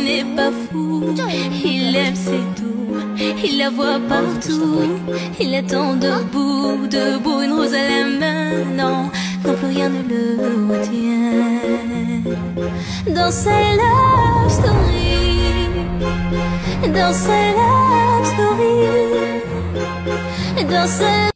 n'est pas fou. Il aime, c'est tout, il la voit partout. Il attend debout, debout, une rose à la main. Non, non, plus rien ne le retient. Dans sa love story, dans sa love story, dans sa